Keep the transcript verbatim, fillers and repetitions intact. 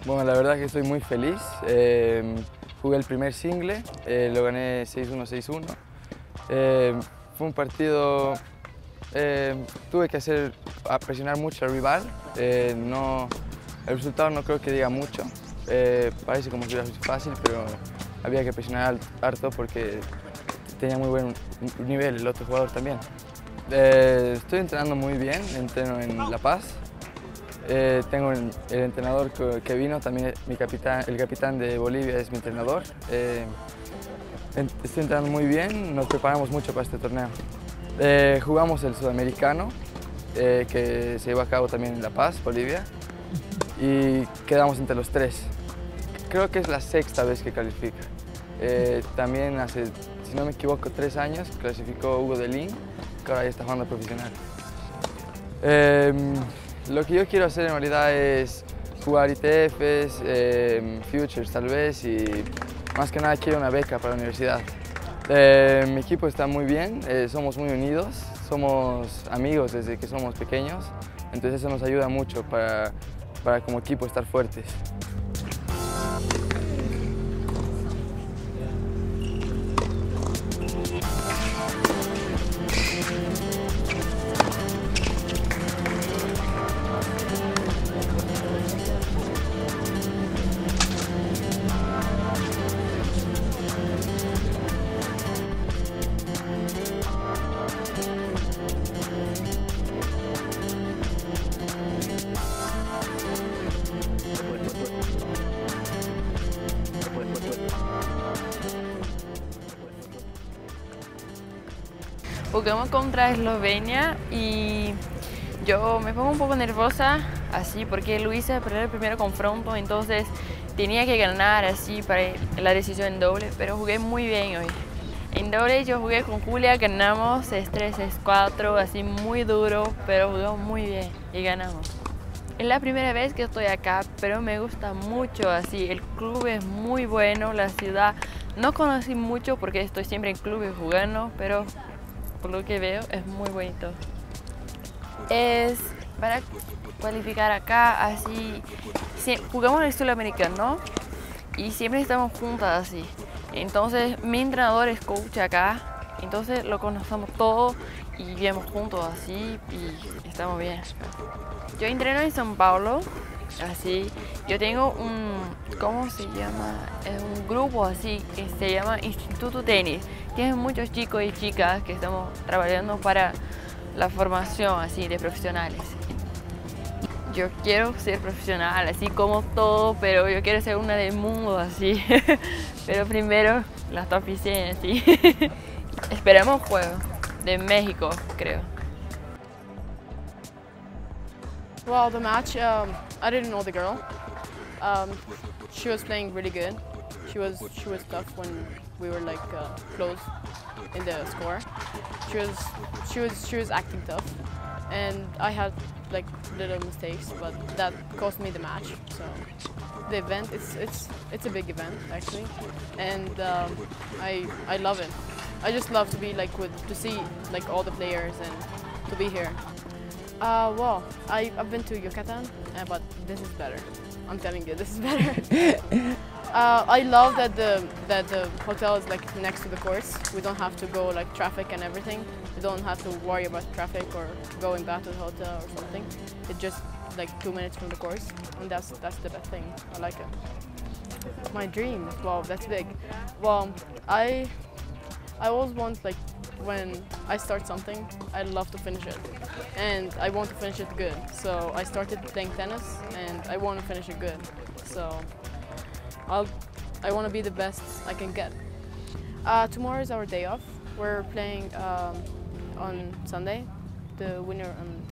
Bueno, la verdad que estoy muy feliz. Eh, jugué el primer single, eh, lo gané seis uno, seis uno. Eh, fue un partido, eh, tuve que hacer, a presionar mucho al rival. Eh, no, el resultado no creo que diga mucho. Eh, parece como si hubiera sido fácil, pero había que presionar harto porque tenía muy buen nivel el otro jugador también. Eh, estoy entrenando muy bien, entreno en La Paz. Eh, tengo el, el entrenador que, que vino, también mi capitán, el capitán de Bolivia es mi entrenador. Eh, estoy entrenando muy bien, nos preparamos mucho para este torneo. Eh, jugamos el Sudamericano, eh, que se llevó a cabo también en La Paz, Bolivia, y quedamos entre los tres. Creo que es la sexta vez que califica. Eh, también hace, si no me equivoco, tres años clasificó Hugo Delín, que ahora ya está jugando profesional. Eh, Lo que yo quiero hacer en realidad es jugar I T Fs, eh, Futures tal vez, y más que nada quiero una beca para la universidad. Eh, mi equipo está muy bien, eh, somos muy unidos, somos amigos desde que somos pequeños, entonces eso nos ayuda mucho para, para como equipo estar fuertes. Jugamos contra Eslovenia y yo me pongo un poco nerviosa así porque Luisa perdió el primer confronto, entonces tenía que ganar así para la decisión en doble, pero jugué muy bien hoy. En doble yo jugué con Julia, ganamos seis tres, seis cuatro, así muy duro, pero jugamos muy bien y ganamos. Es la primera vez que estoy acá, pero me gusta mucho así, el club es muy bueno, la ciudad no conocí mucho porque estoy siempre en clubes jugando, pero por lo que veo es muy bonito. Es para cualificar acá, así, jugamos el Sudamericano y siempre estamos juntas así. Entonces mi entrenador es coach acá, entonces lo conocemos todo y vivimos juntos así y estamos bien. Yo entreno en São Paulo, así, yo tengo un, ¿cómo se llama? Es un grupo así que se llama Instituto Tenis. Tienen muchos chicos y chicas que estamos trabajando para la formación así de profesionales. Yo quiero ser profesional, así como todo, pero yo quiero ser una del mundo así. Pero primero las top cien así. Esperamos juego de México, creo. Well, the match, um, I didn't know the girl. Um, she was playing really good. She was she was tough when we were like uh, close in the score. She was she was she was acting tough, and I had like little mistakes, but that cost me the match. So the event, it's it's it's a big event actually, and um, I I love it. I just love to be like with to see like all the players and to be here. Uh, well, I, I've been to Yucatan, uh, but this is better. I'm telling you, this is better. uh, I love that the that the hotel is like next to the course. We don't have to go like traffic and everything. We don't have to worry about traffic or going back to the hotel or something. It's just like two minutes from the course, and that's that's the best thing. I like it. My dream, wow, that's big. Well, I I always want like when I start something, I love to finish it. And I want to finish it good. So I started playing tennis and I want to finish it good. So I'll, I want to be the best I can get. Uh, tomorrow is our day off. We're playing um, on Sunday. The winner on